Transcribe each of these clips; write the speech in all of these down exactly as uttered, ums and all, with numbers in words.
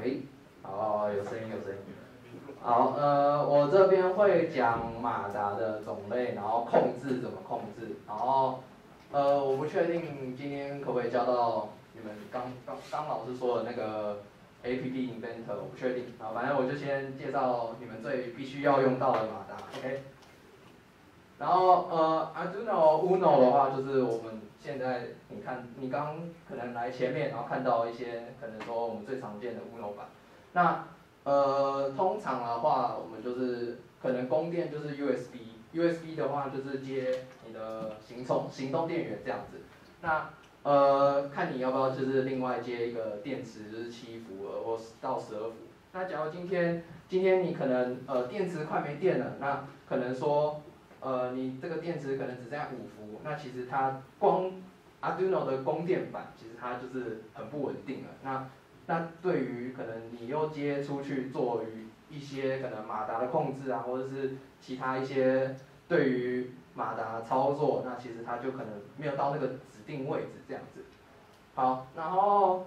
喂，好，有声音有声音。好，呃，我这边会讲马达的种类，然后控制怎么控制，然后，呃，我不确定今天可不可以教到你们刚刚刚老师说的那个 A P P Inventor， 我不确定，啊，反正我就先介绍你们最必须要用到的马达 ，OK。然后呃 Arduino Uno 的话，就是我们现在你看，你刚可能来前面，然后看到一些可能说我们最常见的 Uno 版。那呃通常的话，我们就是可能供电就是 U S B，U S B 的话就是接你的行充行动电源这样子。那呃看你要不要就是另外接一个电池，就是七伏尔或到十二伏。那假如今天今天你可能呃电池快没电了，那可能说呃，你这个电池可能只剩下五伏，那其实它光 Arduino 的供电板，其实它就是很不稳定了。那那对于可能你又接出去做于一些可能马达的控制啊，或者是其他一些对于马达操作，那其实它就可能没有到那个指定位置这样子。好，然后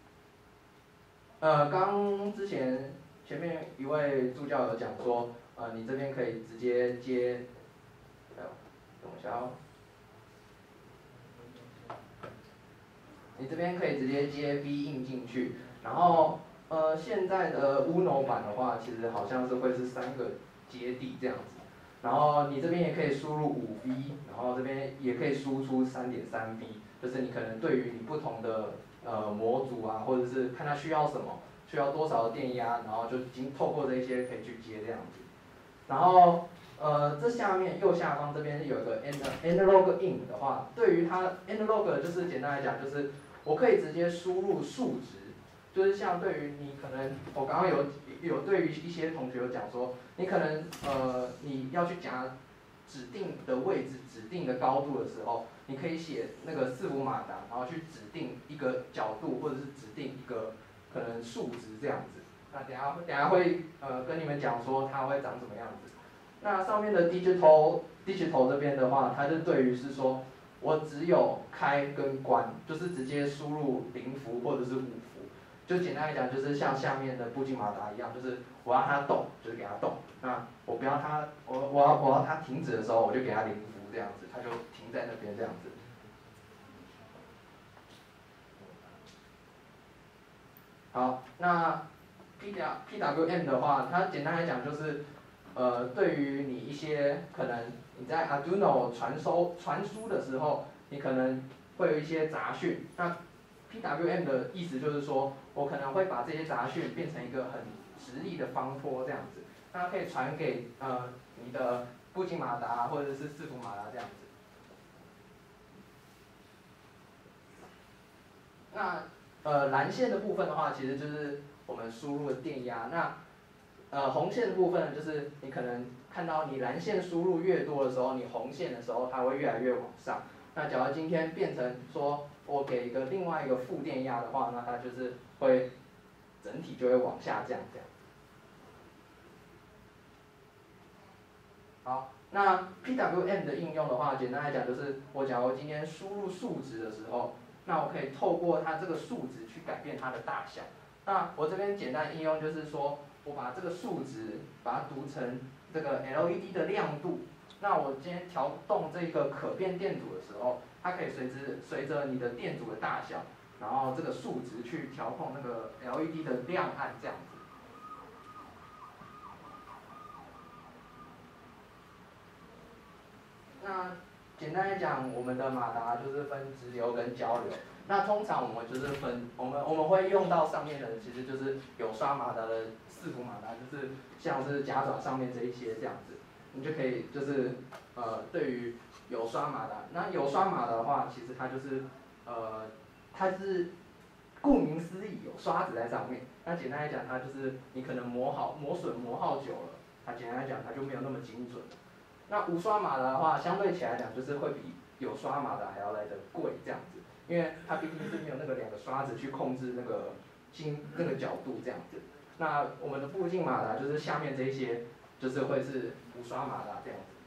呃，刚之前前面一位助教有讲说，呃，你这边可以直接接。等一下哦，你这边可以直接接 V 印进去，然后呃现在的 Uno 版的话，其实好像是会是三个接地这样子，然后你这边也可以输入五 V， 然后这边也可以输出 三点三 V， 就是你可能对于你不同的呃模组啊，或者是看它需要什么，需要多少的电压，然后就经透过这一些可以去接这样子，然后。呃，这下面右下方这边有一个 analog in 的话，对于它 analog 就是简单来讲，就是我可以直接输入数值，就是像对于你可能我刚刚有有对于一些同学有讲说，你可能呃你要去夹指定的位置、指定的高度的时候，你可以写那个四伏马达，然后去指定一个角度或者是指定一个可能数值这样子。那等下等下会呃跟你们讲说它会长什么样子。那上面的 digital digital 这边的话，它是对于是说，我只有开跟关，就是直接输入零伏或者是五伏，就简单来讲，就是像下面的步进马达一样，就是我要它动，就是给它动，那我不要它，我我要我要它停止的时候，我就给它零伏这样子，它就停在那边这样子。好，那 P W M 的话，它简单来讲就是。呃，对于你一些可能你在 Arduino 传收传输的时候，你可能会有一些杂讯。那 P W M 的意思就是说，我可能会把这些杂讯变成一个很直立的方波这样子，那可以传给呃你的步进马达或者是四伏马达这样子。那呃蓝线的部分的话，其实就是我们输入的电压。那呃，红线的部分就是你可能看到你蓝线输入越多的时候，你红线的时候它会越来越往上。那假如今天变成说我给一个另外一个负电压的话，那它就是会整体就会往下降这样。好，那 P W M 的应用的话，简单来讲就是我假如今天输入数值的时候，那我可以透过它这个数值去改变它的大小。那我这边简单应用就是说。我把这个数值把它读成这个 L E D 的亮度，那我今天调动这个可变电阻的时候，它可以随之随着你的电阻的大小，然后这个数值去调控那个 L E D 的亮暗这样子。那简单来讲，我们的马达就是分直流跟交流。那通常我们就是分，我们我们会用到上面的，其实就是有刷马达的四伏马达，就是像是夹爪上面这一些这样子，你就可以就是呃对于有刷马达，那有刷马达的话，其实它就是呃它是顾名思义有刷子在上面。那简单来讲，它就是你可能磨好磨损磨好久了，它简单来讲它就没有那么精准。那无刷马达的话，相对起来讲就是会比有刷马达还要来得贵这样子。因为它毕竟是没有那个两个刷子去控制那个精那个角度这样子。那我们的步进马达就是下面这一些，就是会是无刷马达这样子。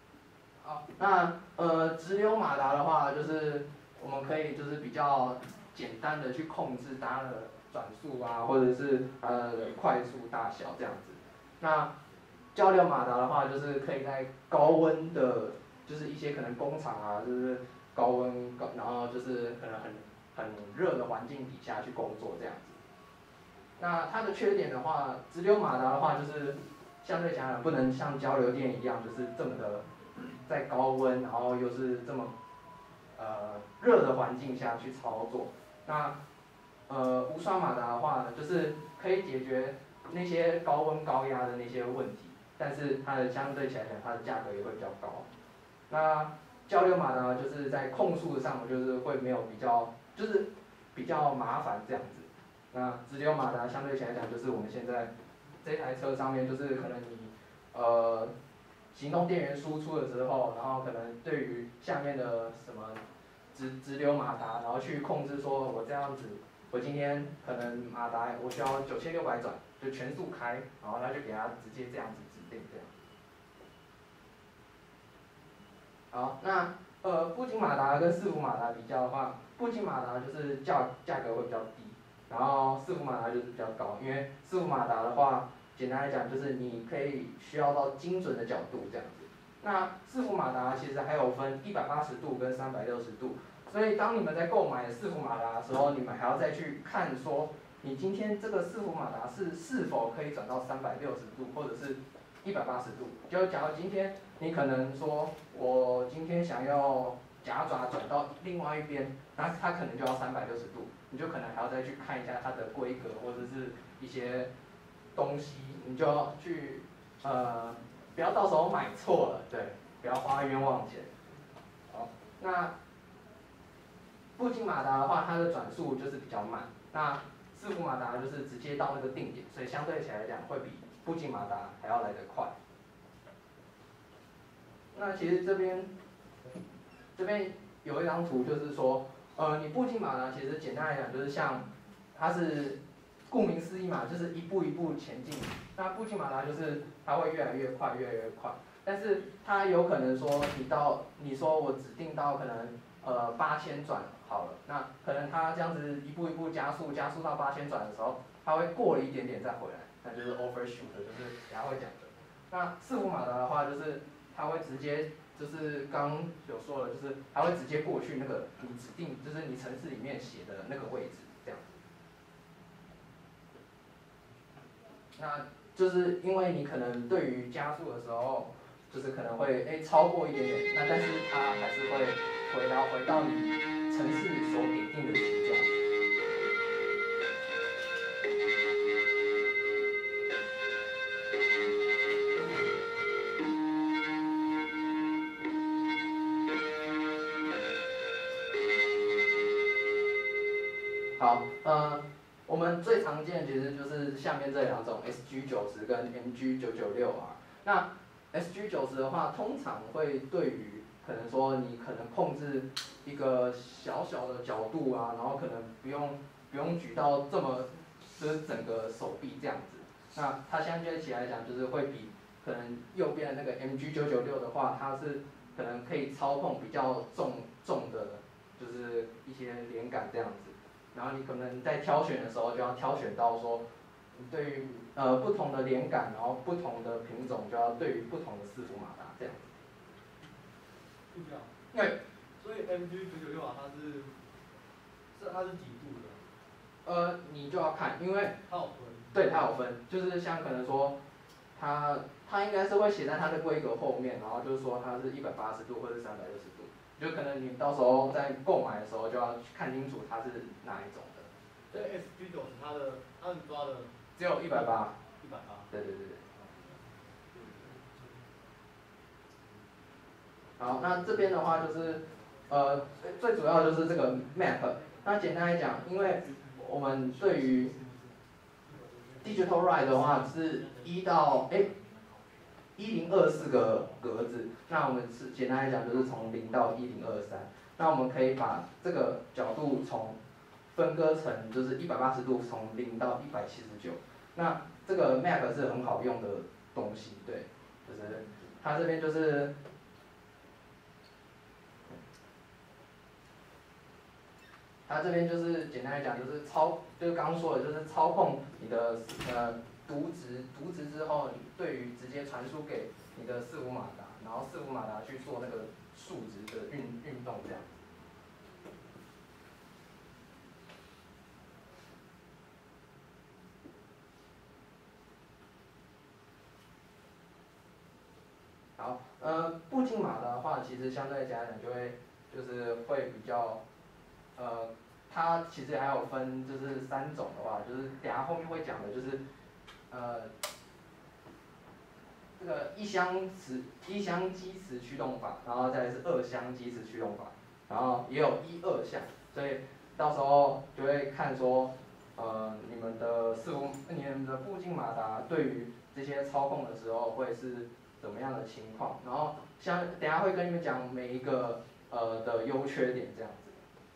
好，那呃直流马达的话，就是我们可以就是比较简单的去控制它的转速啊，或者是它的快速大小这样子。那交流马达的话，就是可以在高温的，就是一些可能工厂啊，就是高温高，然后就是可能很很热的环境底下去工作这样子。那它的缺点的话，直流马达的话就是相对讲不能像交流电一样，就是这么的在高温，然后又是这么呃热的环境下去操作。那呃无刷马达的话呢，就是可以解决那些高温高压的那些问题，但是它的相对起来讲，它的价格也会比较高。那交流马达就是在控速上就是会没有比较，就是比较麻烦这样子。那直流马达相对起来讲，就是我们现在这台车上面，就是可能你呃行动电源输出的时候，然后可能对于下面的什么直直流马达，然后去控制说我这样子，我今天可能马达我需要九千六百转，就全速开，然后它就给它直接这样子指定这样。好，那呃步进马达跟伺服马达比较的话，步进马达就是价价格会比较低。然后伺服马达就是比较高，因为伺服马达的话，简单来讲就是你可以需要到精准的角度这样子。那伺服马达其实还有分一百八十度跟三百六十度，所以当你们在购买伺服马达的时候，你们还要再去看说，你今天这个伺服马达是是否可以转到三百六十度或者是一百八十度。就假如今天你可能说，我今天想要夹爪转到另外一边，那它可能就要三百六十度。你就可能还要再去看一下它的规格或者是一些东西，你就要去呃，不要到时候买错了，对，不要花冤枉钱。好，那步进马达的话，它的转速就是比较慢，那伺服马达就是直接到那个定点，所以相对起来讲会比步进马达还要来得快。那其实这边这边有一张图，就是说。呃，你步进马达其实简单来讲就是像，它是顾名思义嘛，就是一步一步前进。那步进马达就是它会越来越快，越来越快。但是它有可能说你到你说我指定到可能呃八千转好了，那可能它这样子一步一步加速，加速到八千转的时候，它会过了一点点再回来，那就是 overshoot，就是等下会讲的。那伺服马达的话就是它会直接。就是刚有说了，就是它会直接过去那个你指定，就是你程式里面写的那个位置，这样。那就是因为你可能对于加速的时候，就是可能会哎超过一点点，那但是它还是会回到回到你程式所给定的形状。好，呃，我们最常见其实就是下面这两种 S G 九十跟 M G 九九六 R。那 S G 九十的话，通常会对于可能说你可能控制一个小小的角度啊，然后可能不用不用举到这么就是整个手臂这样子。那它相对起来讲，就是会比可能右边的那个 M G 九九六的话，它是可能可以操控比较重重的，就是一些连杆这样子。然后你可能在挑选的时候就要挑选到说，你对于呃不同的连杆，然后不同的品种就要对于不同的伺服马达这样。 不一样。 对。 所以 M G 九九六啊，它是，是它是几度的？ 呃，你就要看，因为它有分。 对，它有分，就是像可能说，它它应该是会写在它的规格后面，然后就是说它是一百八十度或者三百六十度。就可能你到时候在购买的时候就要看清楚它是哪一种的。 所以 S G 九十它的它是抓的只有一百八。 一百八。 对对对对。好，那这边的话就是，呃，最主要就是这个 map。那简单来讲，因为我们对于 digital write 的话是一到哎。一零二四个格子，那我们是简单来讲就是从零到一零二三，那我们可以把这个角度从分割成就是一百八十度，从零到一百七十九。那这个 map 是很好用的东西，对，就是它这边就是它这边就是简单来讲，就是操，就是刚刚说的，就是操控你的呃读值，读值之后，你对于直接传输给你的伺服马达，然后伺服马达去做那个数值的运运动这样。好，呃，步进马达的话，其实相对来讲就会就是会比较，呃，它其实还有分就是三种的话，就是等下后面会讲的，就是呃，这个一箱磁一箱基磁驱动法，然后再来是二箱基磁驱动法，然后也有一二项，所以到时候就会看说，呃，你们的伺服你们的步进马达对于这些操控的时候会是怎么样的情况，然后像等下会跟你们讲每一个呃的优缺点这样子。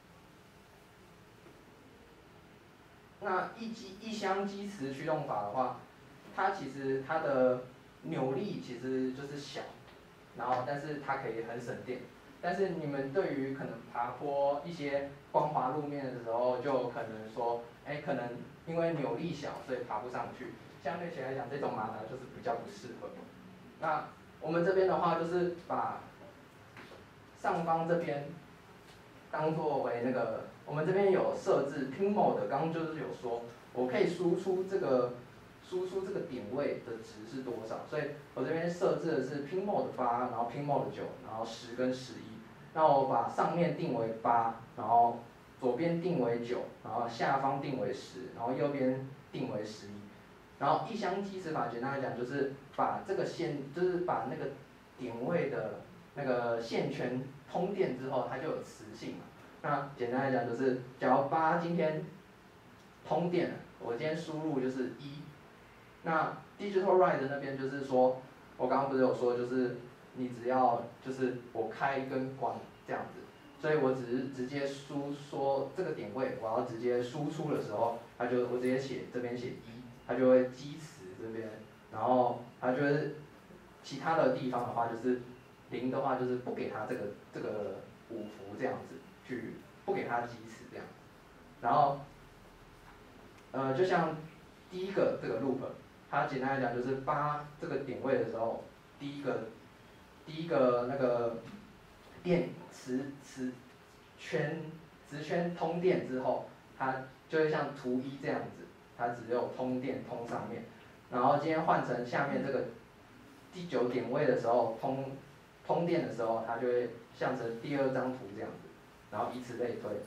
那一机一箱基磁驱动法的话，它其实它的扭力其实就是小，然后但是它可以很省电。但是你们对于可能爬坡一些光滑路面的时候，就可能说，哎，可能因为扭力小，所以爬不上去。相对起来讲，这种马达就是比较不适合。那我们这边的话，就是把上方这边当作为那个，我们这边有设置 pin mode， 刚刚就是有说，我可以输出这个输出这个点位的值是多少，所以我这边设置的是 pin mode 八，然后 pin mode 九，然后十跟十一。那我把上面定为八，然后左边定为九，然后下方定为十，然后右边定为十一。然后一箱基磁法简单来讲就是把这个线，就是把那个点位的那个线圈通电之后，它就有磁性嘛。那简单来讲就是，假如八今天通电了，我今天输入就是一。那 Digital Write 那边就是说，我刚刚不是有说，就是你只要就是我开跟关这样子，所以我只是直接输说这个点位，我要直接输出的时候，它就我直接写这边写一，它就会基磁这边，然后它就是其他的地方的话就是零的话就是不给它这个这个五伏这样子去不给它基磁这样，然后呃就像第一个这个 loop。它简单来讲就是八这个点位的时候，第一个第一个那个电磁磁圈磁圈通电之后，它就会像图一这样子，它只有通电通上面，然后今天换成下面这个第九点位的时候通通电的时候，它就会像成第二张图这样子，然后以此类推。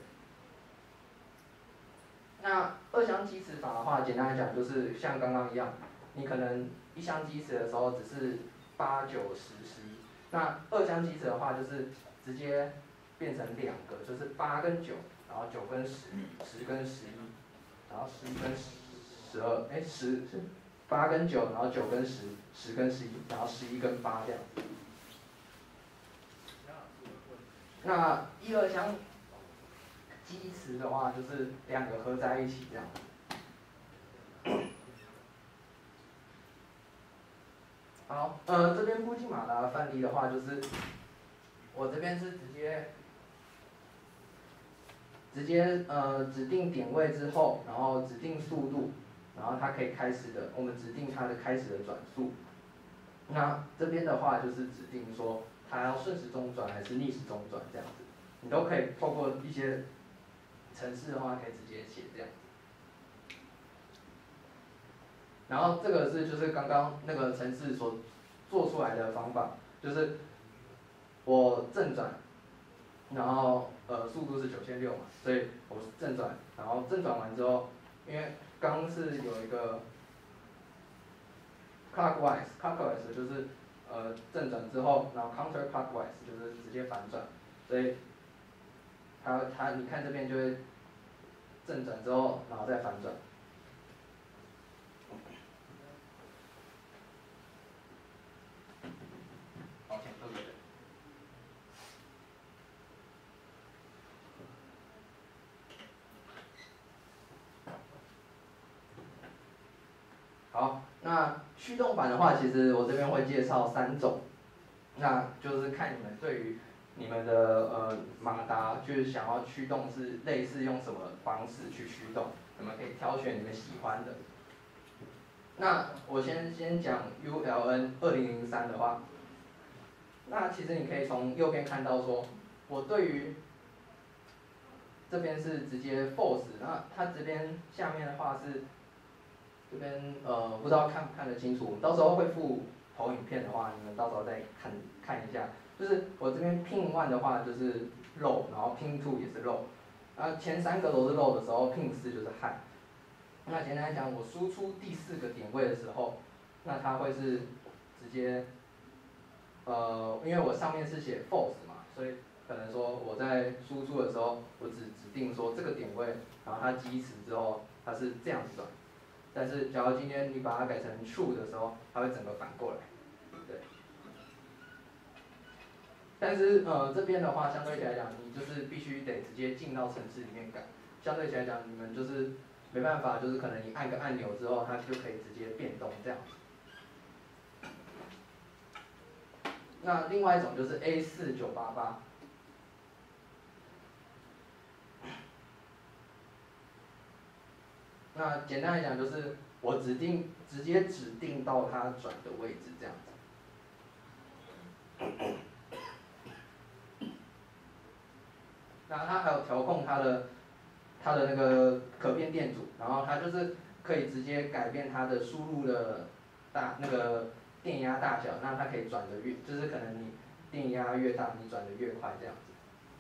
那二箱基磁法的话，简单来讲就是像刚刚一样。你可能一箱基磁的时候只是八九十十一，那二箱基磁的话就是直接变成两个，就是八跟九，然后九跟十，十跟十一，然后十一跟十二，哎十是八跟九，然后九跟十，十跟十一，然后十一跟八这样。那一二箱基磁的话就是两个合在一起这样。好，呃，这边步进马达的范例的话，就是我这边是直接直接呃指定点位之后，然后指定速度，然后它可以开始的，我们指定它的开始的转速。那这边的话就是指定说它要顺时钟转还是逆时钟转这样子，你都可以透过一些程式的话可以直接写这样。然后这个是就是刚刚那个程式所做出来的方法，就是我正转，然后呃速度是九千六嘛，所以我正转，然后正转完之后，因为刚是有一个 clockwise，clockwise 就是呃正转之后，然后 counterclockwise 就是直接反转，所以它它你看这边就会正转之后，然后再反转。好，那驱动版的话，其实我这边会介绍三种，那就是看你们对于你们的呃马达就是想要驱动是类似用什么方式去驱动，你们可以挑选你们喜欢的。那我先先讲 U L N 二零零三的话，那其实你可以从右边看到说，我对于这边是直接 force， 那它这边下面的话是这边呃不知道看不看得清楚，到时候会附投影片的话，你们到时候再看看一下。就是我这边 pin one 的话就是 low， 然后 pin two 也是 low， 啊前三个都是 low 的时候 ，pin 四就是 high。那简单来讲，我输出第四个点位的时候，那它会是直接呃，因为我上面是写 force 嘛，所以可能说我在输出的时候，我只指定说这个点位，然后它基词之后它是这样子转。但是假如今天你把它改成 true 的时候，它会整个反过来，对。但是呃这边的话，相对起来讲，你就是必须得直接进到程式里面改。相对起来讲，你们就是没办法，就是可能你按个按钮之后，它就可以直接变动这样子。那另外一种就是 A 四九八八。那简单来讲就是我指定直接指定到它转的位置这样子。那它还有调控它的它的那个可变电阻，然后它就是可以直接改变它的输入的大那个电压大小，那它可以转的越就是可能你电压越大，你转的越快这样子。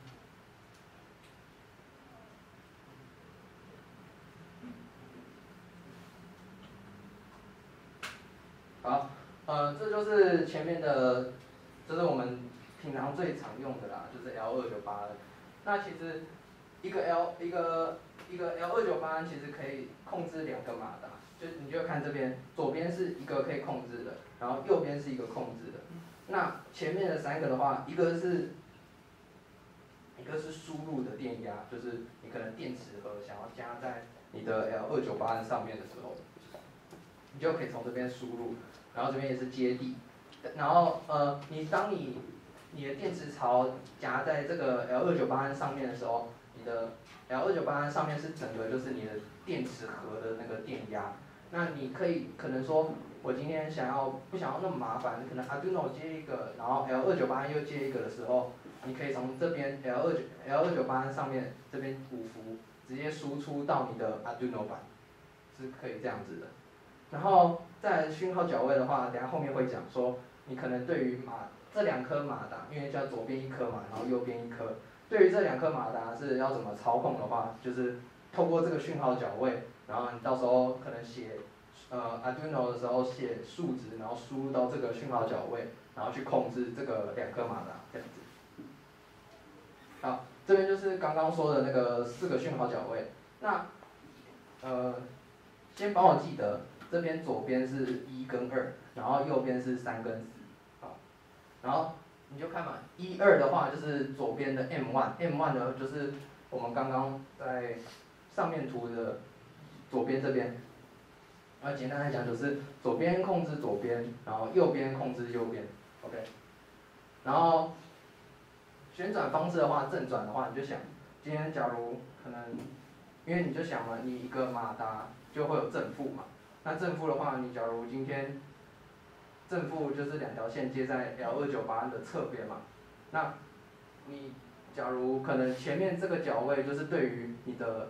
好，呃，这就是前面的，这是我们平常最常用的啦，就是 L 二九八的。那其实一个 L 一个一个 L 二九八其实可以控制两个马达，就你就看这边，左边是一个可以控制的，然后右边是一个控制的。那前面的三个的话，一个是一个是输入的电压，就是你可能电池盒想要加在你的 L 二九八上面的时候，你就可以从这边输入。然后这边也是接地，然后呃，你当你你的电池槽夹在这个 L 二九八上面的时候，你的 L 二九八上面是整个就是你的电池盒的那个电压。那你可以可能说，我今天想要不想要那么麻烦，可能 Arduino 接一个，然后 L 二九八又接一个的时候，你可以从这边 L 二九 L 二九八上面这边五伏直接输出到你的 Arduino 版，是可以这样子的。然后在讯号角位的话，等下后面会讲说，你可能对于马这两颗马达，因为叫左边一颗嘛，然后右边一颗，对于这两颗马达是要怎么操控的话，就是透过这个讯号角位，然后你到时候可能写呃 Arduino 的时候写数值，然后输入到这个讯号角位，然后去控制这个两颗马达这样子。好，这边就是刚刚说的那个四个讯号角位，那呃先帮我记得。这边左边是一跟二，然后右边是三跟四，好，然后你就看嘛，一二的话就是左边的 M one，M one 呢就是我们刚刚在上面图的左边这边，那简单来讲就是左边控制左边，然后右边控制右边 ，OK， 然后旋转方式的话，正转的话你就想，今天假如可能，因为你就想嘛，你一个马达就会有正负嘛。那正负的话，你假如今天正负就是两条线接在 L 二九八的侧边嘛，那你假如可能前面这个角位就是对于你的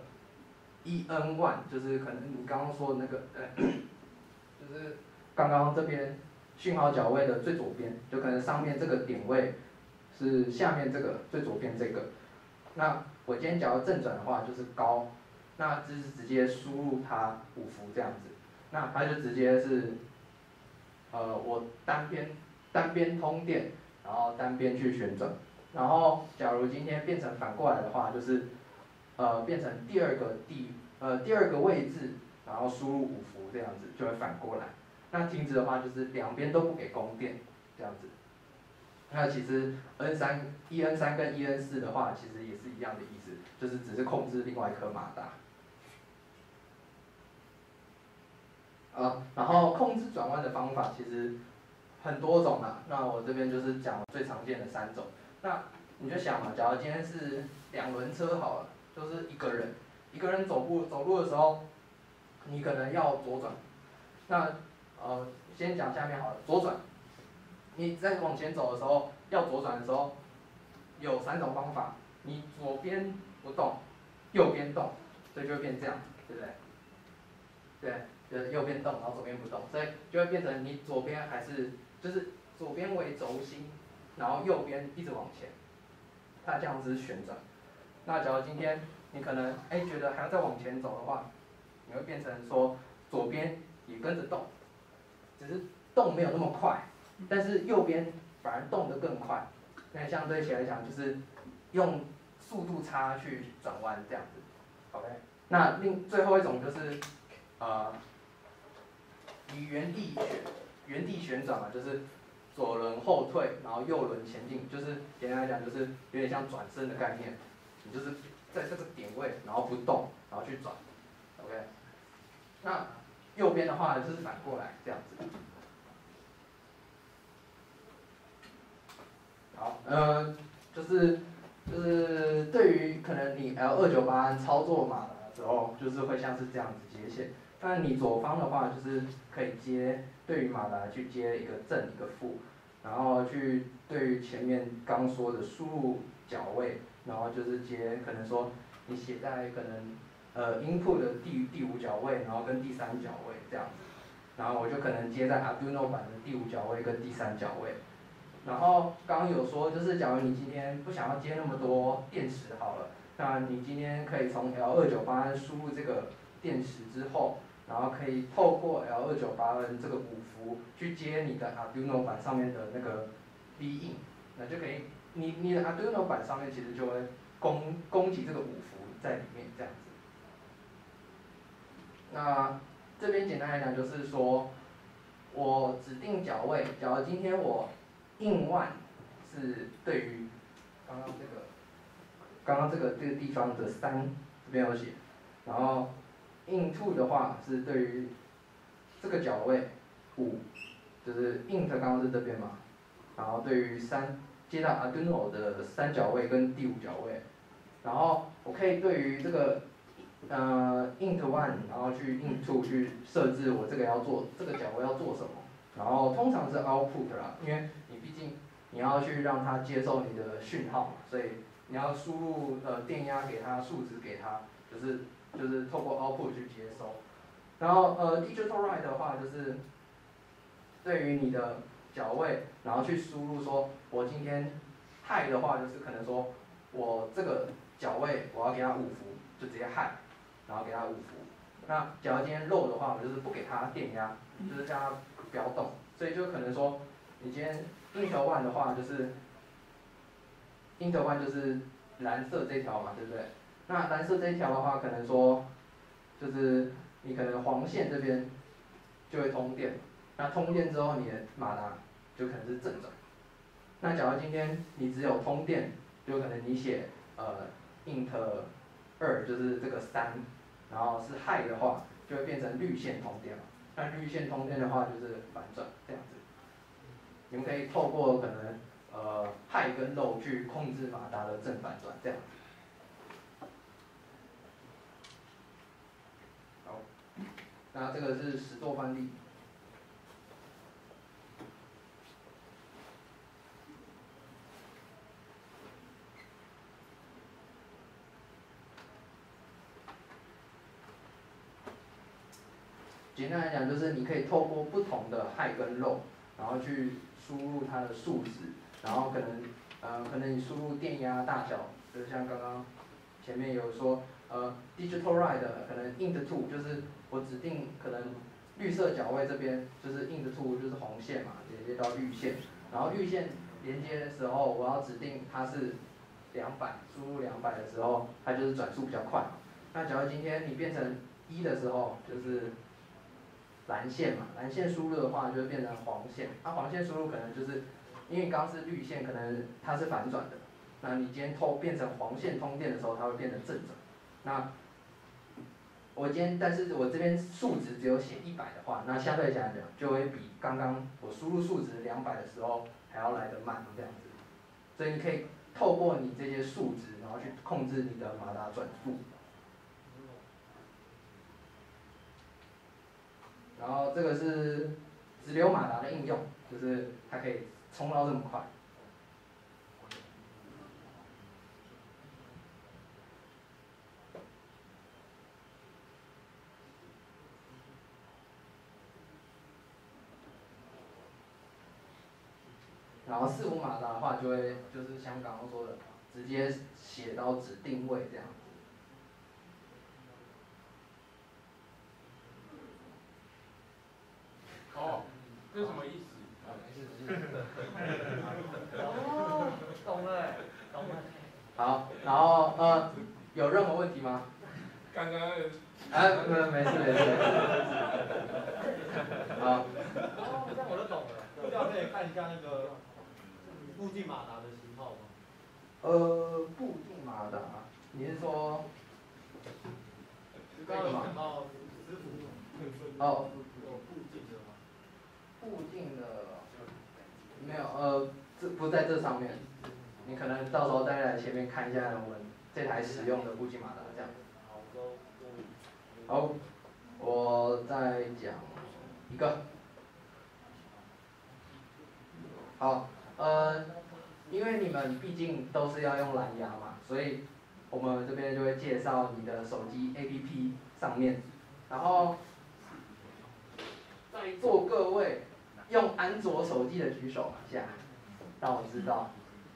E N 一，就是可能你刚刚说的那个，呃、就是刚刚这边讯号角位的最左边，就可能上面这个点位是下面这个最左边这个。那我今天假如正转的话就是高，那就是直接输入它五伏这样子。那它就直接是，呃，我单边单边通电，然后单边去旋转，然后假如今天变成反过来的话，就是，呃，变成第二个地呃第二个位置，然后输入五伏这样子就会反过来。那停止的话就是两边都不给供电这样子。那其实 N 三 E N 三跟 E N 四的话，其实也是一样的意思，就是只是控制另外一颗马达。啊，然后控制转弯的方法其实很多种啦，那我这边就是讲最常见的三种。那你就想嘛，假如今天是两轮车好了，就是一个人，一个人走步走路的时候，你可能要左转，那呃先讲下面好了，左转，你在往前走的时候要左转的时候，有三种方法，你左边不动，右边动，所以就会变这样，对不对？对，就是右边动，然后左边不动，所以就会变成你左边还是就是左边为轴心，然后右边一直往前，它这样子旋转。那假如今天你可能哎觉得还要再往前走的话，你会变成说左边也跟着动，只是动没有那么快，但是右边反而动得更快。那相对起来讲，就是用速度差去转弯这样子。OK， 那另最后一种就是呃以原地旋原地旋转嘛，就是左轮后退，然后右轮前进，就是简单来讲就是有点像转身的概念。你就是在这个点位，然后不动，然后去转 ，OK。那右边的话就是反过来这样子。好，呃，就是就是对于可能你 L 二九八操作马达的时候，就是会像是这样子接线。那你左方的话就是可以接，对于马达去接一个正一个负，然后去对于前面刚说的输入角位。然后就是接，可能说你写在可能呃 input 的第第五角位，然后跟第三角位这样子，然后我就可能接在 Arduino 版的第五角位跟第三角位。然后刚刚有说，就是假如你今天不想要接那么多电池好了，那你今天可以从 L 二九八 输入这个电池之后，然后可以透过 L 二九八 N 这个五伏去接你的 Arduino 版上面的那个 V in， 那就可以。你你的 Arduino 版上面其实就会供供给这个五伏在里面这样子。那这边简单来讲就是说，我指定角位，假如今天我 in one 是对于刚刚这个刚刚这个这个地方的三这边有写，然后 in two 的话是对于这个角位五，就是 int 刚刚是这边嘛，然后对于三。接到 Arduino 的三角位跟第五角位，然后我可以对于这个呃 int one， 然后去 int two 去设置我这个要做这个角位要做什么，然后通常是 output 啦，因为你毕竟你要去让它接受你的讯号嘛，所以你要输入呃电压给它，数值给它，就是就是透过 output 去接收，然后呃 digital write 的话就是对于你的角位，然后去输入说，我今天 high 的话就是可能说，我这个角位我要给它五伏，就直接 high， 然后给它五伏。那假如今天 low 的话，我就是不给它电压，就是让它不要动。所以就可能说，你今天 int one 的话就是 int one 就是蓝色这条嘛，对不对？那蓝色这一条的话，可能说就是你可能黄线这边就会通电。那通电之后，你的马达就可能是正转。那假如今天你只有通电，就可能你写呃 int 二就是这个三，然后是 high 的话，就会变成绿线通电嘛。那绿线通电的话就是反转这样子。你们可以透过可能呃 high 跟 low 去控制马达的正反转这样子。好，那这个是实作范例。简单来讲，就是你可以透过不同的 high 跟 low， 然后去输入它的数值，然后可能呃可能你输入电压大小，就是像刚刚前面有说呃 digital write 可能 int two 就是我指定可能绿色角位这边就是 int two 就是红线嘛，连接到绿线，然后绿线连接的时候我要指定它是两百，输入两百的时候它就是转速比较快嘛。那假如今天你变成一的时候，就是蓝线嘛，蓝线输入的话就会变成黄线，那、啊、黄线输入可能就是因为刚是绿线，可能它是反转的，那你今天透变成黄线通电的时候，它会变成正转。那我今天，但是我这边数值只有写一百的话，那相对来讲就会比刚刚我输入数值两百的时候还要来得慢这样子。所以你可以透过你这些数值，然后去控制你的马达转速。然后这个是直流马达的应用，就是它可以冲到这么快。然后四五马达的话，就会就是像刚刚说的，直接写到指定位这样子。 哦，这是什么意思？ 啊，没事没事。 哦，懂了，懂了。 好，然后呃，有任何问题吗？ 刚刚。 哎，没没事没事。好。 哦，这样我就懂了。这样可以看一下那个步进马达的型号吗？ 呃，步进马达，你是说？ 刚刚有讲到师傅。 哦。 有步进的吗？ 步进的没有，呃，这不在这上面。你可能到时候再来前面看一下我们这台使用的步进马达这样。好，我再讲一个。好，呃，因为你们毕竟都是要用蓝牙嘛，所以我们这边就会介绍你的手机 A P P 上面，然后在座各位用安卓手机的举手一下，让我知道。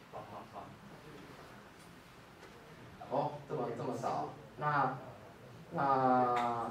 哦，这么这么少，那那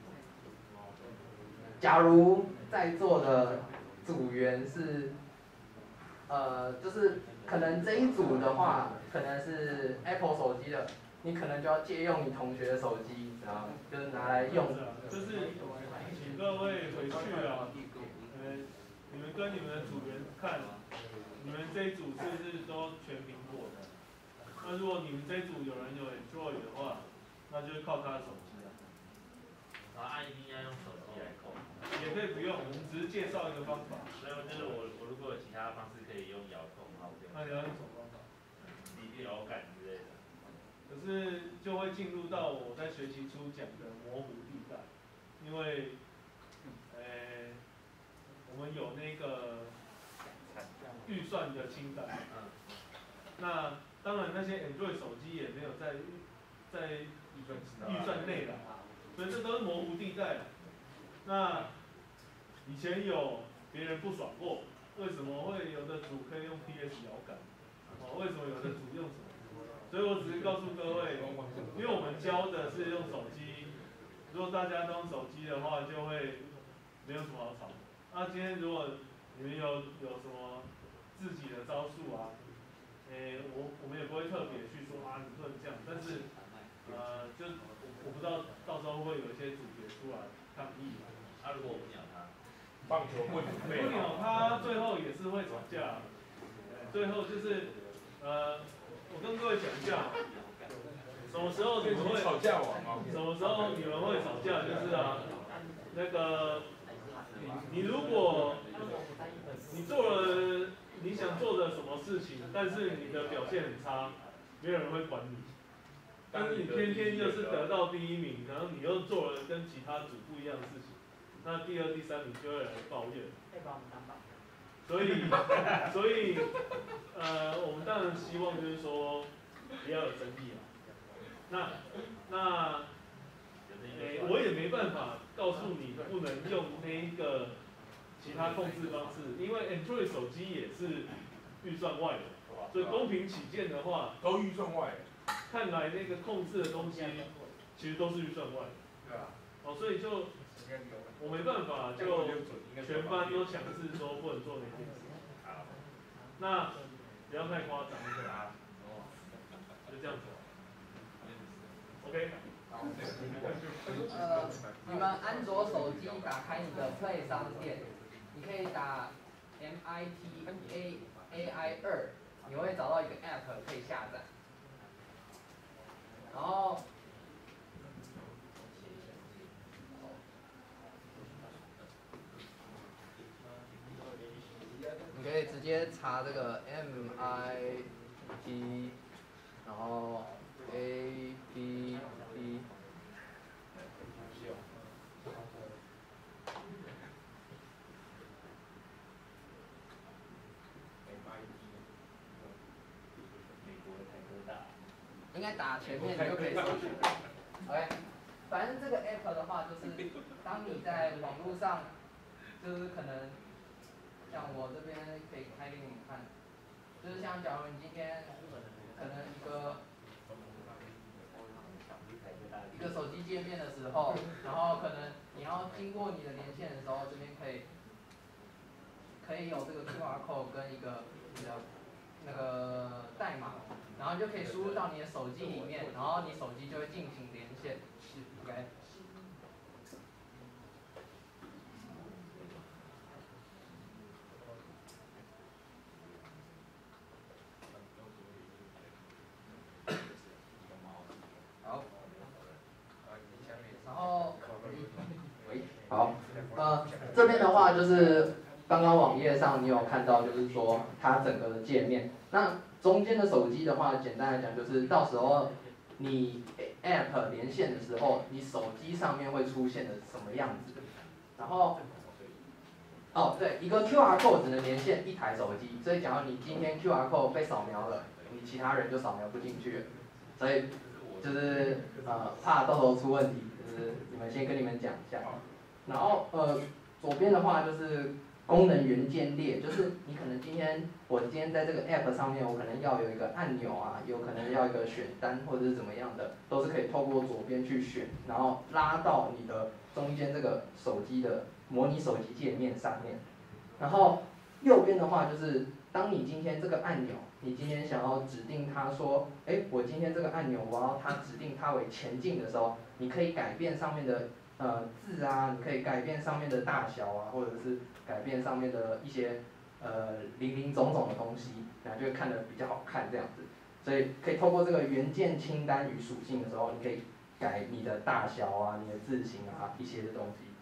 假如在座的组员是，呃，就是可能这一组的话，可能是 Apple 手机的，你可能就要借用你同学的手机，然后就是拿来用。 就是请各位回去啊，你们你们跟你们的组员看，你们这一组是不是都全苹果的？那如果你们这一组有人有 Android 的话，那就是靠他的手机啊。 然后按一定要用手机来扣。 也可以不用，我们只是介绍一个方法。 所以就是我我如果有其他方式可以用遥控，然后这样。 那你要用什么方法？ 离遥感之类的。 可是就会进入到我在学期初讲的模糊地带，因为，呃，我们有那个预算的清单。 嗯。 那当然那些 Android 手机也没有在在预算内的，所以这都是模糊地带。那以前有别人不爽过，为什么会有的组可以用 P S 遥感？哦，为什么有的组用什么？所以我只是告诉各位，因为我们教的是用手机，如果大家都用手机的话，就会没有什么好吵的。那今天如果你们有有什么自己的招数啊，诶、欸，我我们也不会特别去说啊，你不能这样，但是呃，就我我不知道到时候会不会有一些组别出来抗议。 啊，如果我不鸟他， 棒球不鸟不鸟他，最后也是会吵架。最后就是呃，我跟各位讲一下，什么时候你们会吵架王啊？ 什么时候你们会吵架？就是啊，那个你如果你做了你想做的什么事情，但是你的表现很差，没有人会管你。但是你天天又是得到第一名，然后你又做了跟其他组不一样的事情，那第二、第三名就会来抱怨。所以，所以，呃，我们当然希望就是说不要有争议啊。那，那，诶、欸，我也没办法告诉你不能用那一个其他控制方式，因为 Android 手机也是预算外的，所以公平起见的话， 都预算外。 看来那个控制的东西其实都是预算外的。 对啊。 哦，所以就我没办法，就全班都强制说不能做那件事。那不要太夸张，就这样子。OK。 呃，你们安卓手机打开你的 Play 商店，你可以打 M I T A A I 二，你会找到一个 App 可以下载。然后，你可以直接查这个 M I T， 然后 A P P。应该打前面你就可以搜寻。OK， 反正这个 app 的话，就是当你在网络上，就是可能像我这边可以开给你们看，就是像假如你今天可能一个一个手机界面的时候，然后可能你要经过你的连线的时候，这边可以可以有这个 Q R code 跟一个你的那个代码。然后你就可以输入到你的手机里面，然后你手机就会进行连线。OK。好。然后，喂，好，呃，这边的话就是刚刚网页上你有看到，就是说它整个的界面。那中间的手机的话，简单来讲就是到时候你 App 连线的时候，你手机上面会出现的什么样子？然后，哦对，一个 Q R code 只能连线一台手机，所以假如你今天 Q R code 被扫描了，你其他人就扫描不进去了，所以就是呃怕到时候出问题，就是你们先跟你们讲一下。然后呃左边的话就是功能元件列，就是你可能今天我今天在这个 app 上面，我可能要有一个按钮啊，有可能要一个选单或者是怎么样的，都是可以透过左边去选，然后拉到你的中间这个手机的模拟手机界面上面。然后右边的话就是，当你今天这个按钮，你今天想要指定它说，哎，我今天这个按钮我要它指定它为前进的时候，你可以改变上面的呃字啊，你可以改变上面的大小啊，或者是改变上面的一些呃零零总总的东西，然后就会看得比较好看这样子。所以可以透过这个元件清单与属性的时候，你可以改你的大小啊、你的字形啊一些的东西。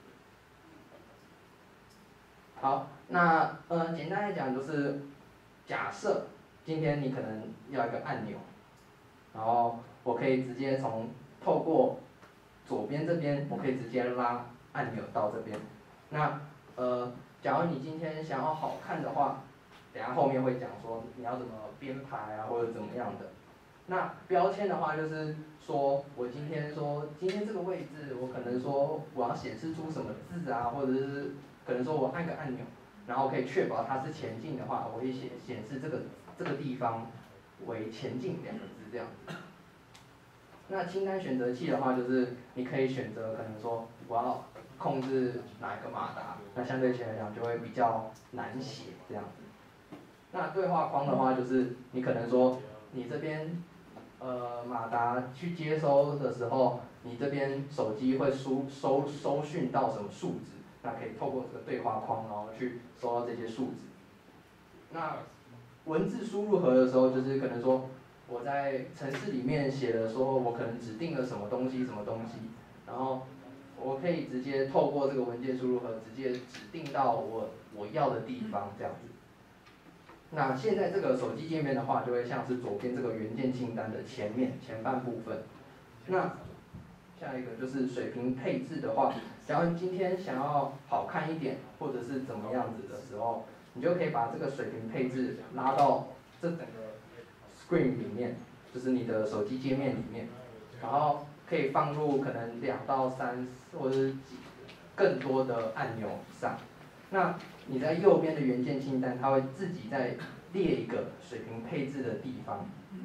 好，那呃简单来讲就是，假设今天你可能要一个按钮，然后我可以直接从透过左边这边，我可以直接拉按钮到这边。那呃，假如你今天想要好看的话，等下后面会讲说你要怎么编排啊，或者怎么样的。那标签的话就是说，我今天说今天这个位置，我可能说我要显示出什么字啊，或者是可能说我按个按钮，然后可以确保它是前进的话，我会显显示这个这个地方为前进两个字这样子。那清单选择器的话，就是你可以选择可能说我要控制哪一个马达，那相对起来讲就会比较难写这样子。那对话框的话，就是你可能说你这边呃马达去接收的时候，你这边手机会输收收讯到什么数值，那可以透过这个对话框，然后去收到这些数值。那文字输入盒的时候，就是可能说我在程式里面写的说，我可能指定了什么东西什么东西，然后我可以直接透过这个文件输入盒直接指定到我我要的地方这样子。那现在这个手机界面的话，就会像是左边这个元件清单的前面前半部分。那下一个就是水平配置的话，假如今天想要好看一点，或者是怎么样子的时候，你就可以把这个水平配置拉到这整个 screen 里面，就是你的手机界面里面，然后可以放入可能两到三或者是几更多的按钮上。那你在右边的元件清单，它会自己再列一个水平配置的地方。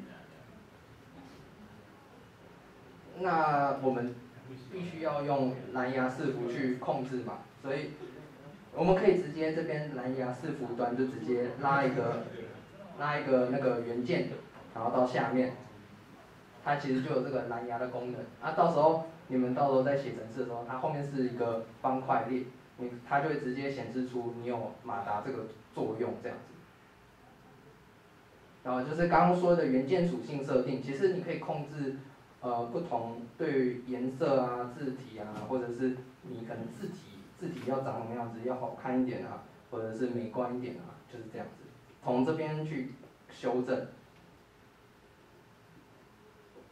那我们必须要用蓝牙伺服去控制嘛，所以我们可以直接这边蓝牙伺服端就直接拉一个拉一个那个元件，然后到下面，它其实就有这个蓝牙的功能。啊，到时候你们到时候在写程式的时候，它后面是一个方块列，你它就会直接显示出你有马达这个作用这样子。然后就是刚刚说的元件属性设定，其实你可以控制。呃，不同对于颜色啊、字体啊，或者是你可能字体字体要长什么样子，要好看一点啊，或者是美观一点啊，就是这样子。从这边去修正。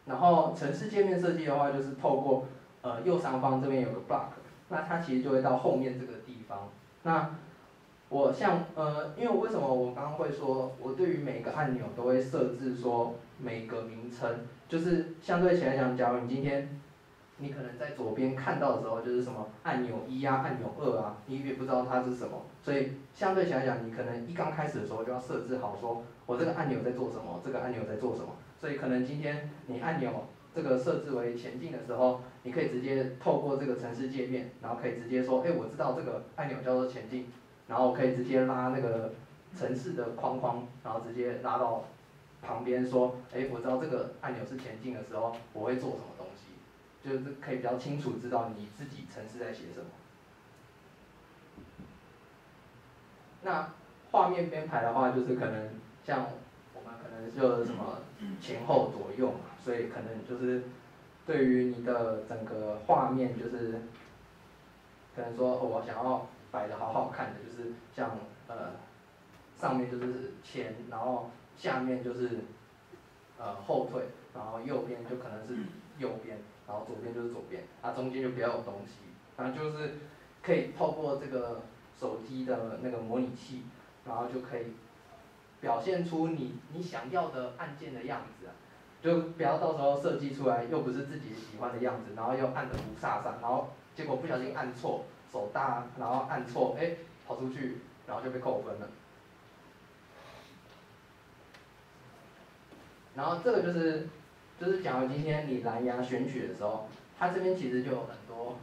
然后程式界面设计的话，就是透过呃右上方这边有个 block， 那它其实就会到后面这个地方。那我像呃，因为为什么我刚刚会说，我对于每个按钮都会设置说每个名称，就是相对起来讲，假如你今天你可能在左边看到的时候，就是什么按钮一啊、按钮二啊，你也不知道它是什么，所以相对起来讲，你可能一刚开始的时候就要设置好说，我这个按钮在做什么，这个按钮在做什么，所以可能今天你按钮这个设置为前进的时候，你可以直接透过这个程式界面，然后可以直接说，哎，我知道这个按钮叫做前进，然后我可以直接拉那个程式的框框，然后直接拉到旁边说，哎，我知道这个按钮是前进的时候，我会做什么东西，就是可以比较清楚知道你自己程式在写什么。那画面编排的话，就是可能像我们可能就什么前后左右嘛，所以可能就是对于你的整个画面，就是可能说、哦、我想要摆的好好看的，就是像呃上面就是前，然后下面就是呃后退，然后右边就可能是右边，然后左边就是左边，它、啊、中间就不要有东西，然后就是可以透过这个手机的那个模拟器，然后就可以表现出你你想要的按键的样子啊，就不要到时候设计出来又不是自己喜欢的样子，然后又按的不飒飒，然后结果不小心按错，手大，然后按错，哎，跑出去，然后就被扣分了。然后这个就是，就是假如今天你蓝牙选取的时候，它这边其实就有很多，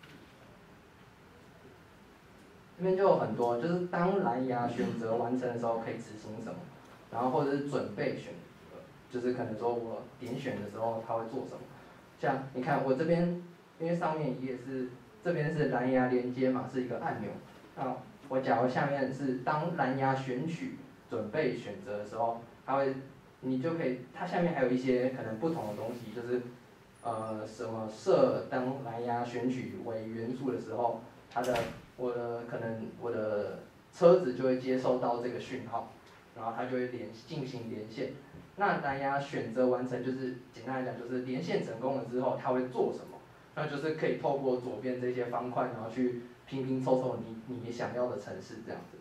这边就有很多，就是当蓝牙选择完成的时候可以执行什么，然后或者是准备选择，就是可能说我点选的时候它会做什么。像你看我这边，因为上面也是这边是蓝牙连接嘛，是一个按钮。那我假如下面是当蓝牙选取准备选择的时候，它会。你就可以，它下面还有一些可能不同的东西，就是，呃，什么设当蓝牙选取为元素的时候，它的我的可能我的车子就会接收到这个讯号，然后它就会连进行连线。那蓝牙选择完成，就是简单来讲就是连线成功了之后，它会做什么？那就是可以透过左边这些方块，然后去拼拼凑凑你你想要的程式这样子。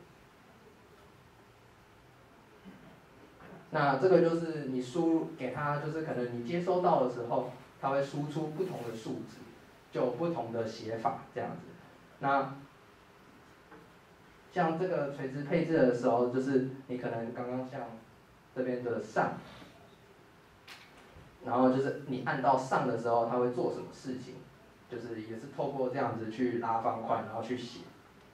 那这个就是你输入给它，就是可能你接收到的时候，它会输出不同的数值，就有不同的写法这样子。那像这个垂直配置的时候，就是你可能刚刚像这边的上，然后就是你按到上的时候，它会做什么事情，就是也是透过这样子去拉方块，然后去写。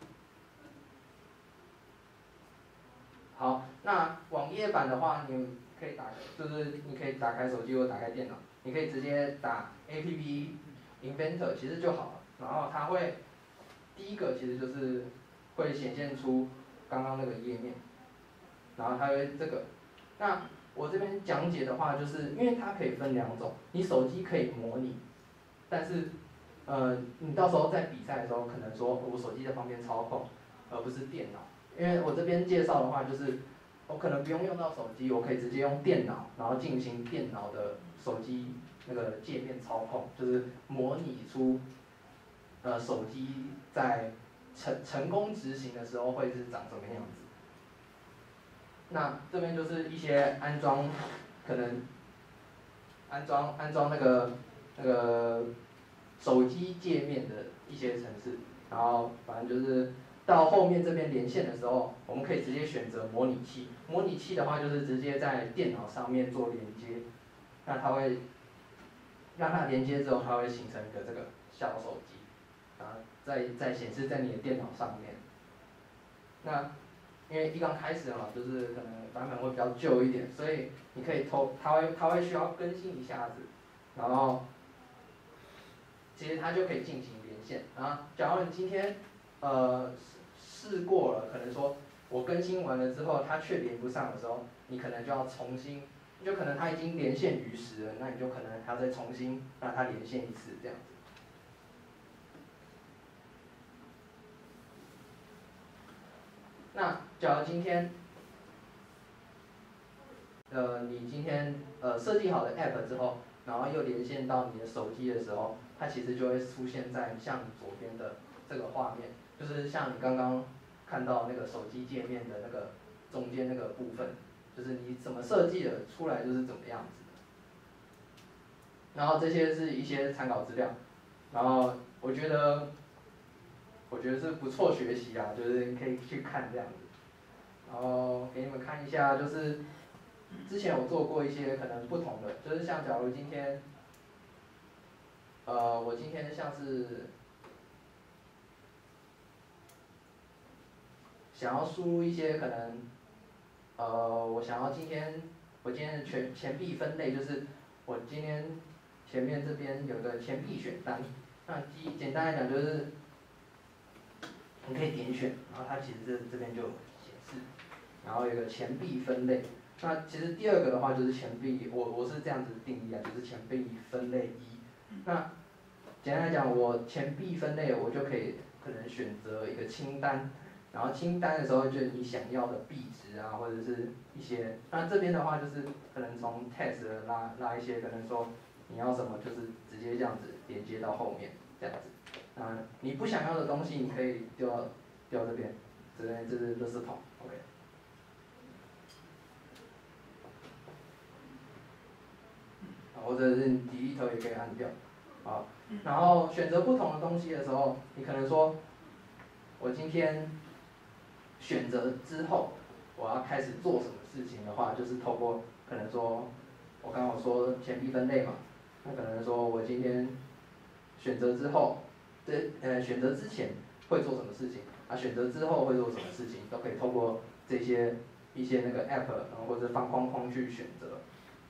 好，那网页版的话，你可以打，就是你可以打开手机或打开电脑，你可以直接打 A P P Inventor 其实就好了，然后它会第一个其实就是会显现出刚刚那个页面，然后它会这个，那我这边讲解的话，就是因为它可以分两种，你手机可以模拟，但是呃你到时候在比赛的时候，可能说我手机在旁边操控，而不是电脑。因为我这边介绍的话，就是我可能不用用到手机，我可以直接用电脑，然后进行电脑的手机那个界面操控，就是模拟出呃手机在成成功执行的时候会是长什么样子。那这边就是一些安装，可能安装安装那个那个手机界面的一些程式，然后反正就是。到后面这边连线的时候，我们可以直接选择模拟器。模拟器的话，就是直接在电脑上面做连接，那它会让它连接之后，它会形成一个这个小手机，然后再再显示在你的电脑上面。那因为一刚开始嘛，就是可能版本会比较旧一点，所以你可以偷，它会它会需要更新一下子，然后其实它就可以进行连线。然后假如你今天呃。试过了，可能说我更新完了之后，它却连不上的时候，你可能就要重新，就可能它已经连线于时了，那你就可能还要再重新让它连线一次这样子。那假如今天，呃，你今天呃设计好的 app 之后， 然后又连线到你的手机的时候，它其实就会出现在像左边的这个画面，就是像你刚刚看到那个手机界面的那个中间那个部分，就是你怎么设计的出来就是怎么样子的。然后这些是一些参考资料，然后我觉得我觉得是不错学习啊，就是你可以去看这样子。然后给你们看一下，就是之前有做过一些可能不同的，就是像假如今天，呃，我今天像是想要输入一些可能，呃，我想要今天我今天的钱钱币分类，就是我今天前面这边有个钱币选单，那基简单来讲就是你可以点选，然后它其实这这边就显示，然后有个钱币分类。那其实第二个的话就是钱币，我我是这样子定义啊，就是钱币分类一。那简单来讲，我钱币分类我就可以可能选择一个清单，然后清单的时候就是你想要的币值啊，或者是一些，那这边的话就是可能从 text 拉拉一些，可能说你要什么就是直接这样子连接到后面这样子。啊，你不想要的东西你可以丢到丢到这边，这边这是垃圾桶 ，OK。或者是你 delete 也可以按掉，好，然后选择不同的东西的时候，你可能说，我今天选择之后，我要开始做什么事情的话，就是透过可能说，我刚刚说钱币分类嘛，那可能说我今天选择之后，这呃选择之前会做什么事情，啊选择之后会做什么事情，都可以透过这些一些那个 app， 然后或者方框框去选择。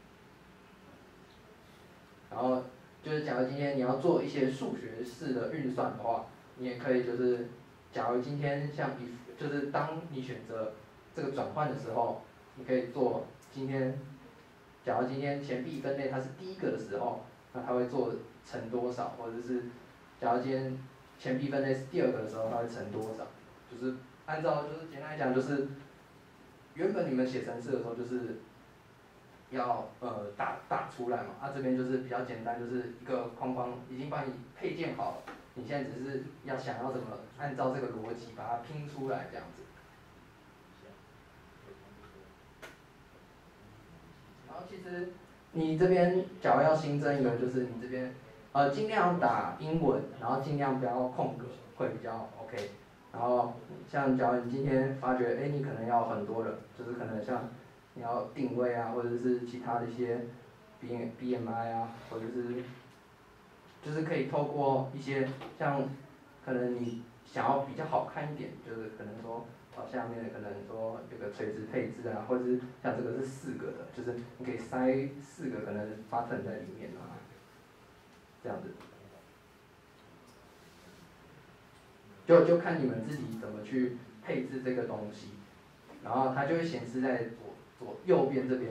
然后就是假如今天你要做一些数学式的运算的话，你也可以就是，假如今天像一就是当你选择这个转换的时候，你可以做今天，假如今天钱币分类它是第一个的时候，那它会做乘多少，或者是假如今天钱币分类是第二个的时候，它会乘多少，就是按照就是简单来讲就是，原本你们写程式的时候就是。要呃打打出来嘛，啊这边就是比较简单，就是一个框框已经帮你配建好了，你现在只是要想要怎么按照这个逻辑把它拼出来这样子。然后其实你这边假如要新增一个，就是你这边呃尽量打英文，然后尽量不要空格，会比较 OK。然后像假如你今天发觉，哎你可能要很多人，就是可能像。你要定位啊，或者是其他的一些 B B M I 啊，或者是就是可以透过一些像可能你想要比较好看一点，就是可能说到下面可能说有个垂直配置啊，或者是像这个是四个的，就是你可以塞四个可能 button 在里面啊，这样子，就就看你们自己怎么去配置这个东西，然后它就会显示在左。左右边这边，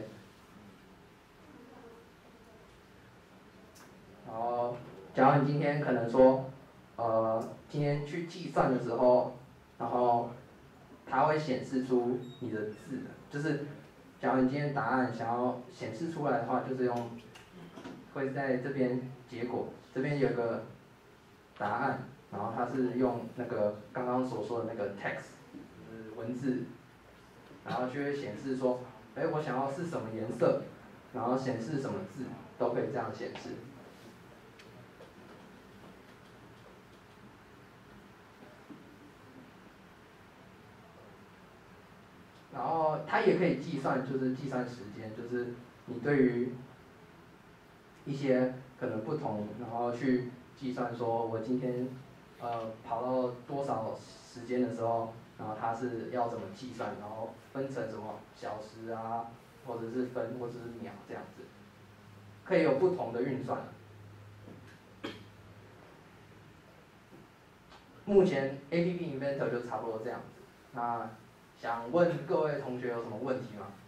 然后，假如你今天可能说，呃，今天去计算的时候，然后它会显示出你的字，就是，假如你今天答案想要显示出来的话，就是用，会在这边结果这边有个答案，然后它是用那个刚刚所说的那个 text， 就是文字，然后就会显示说。哎，我想要是什么颜色，然后显示什么字，都可以这样显示。然后它也可以计算，就是计算时间，就是你对于一些可能不同，然后去计算说我今天呃跑到多少时间的时候，然后它是要怎么计算，然后分成什么小时啊。或者是分，或者是秒这样子，可以有不同的运算。目前 A P P Inventor 就差不多这样子。那想问各位同学有什么问题吗？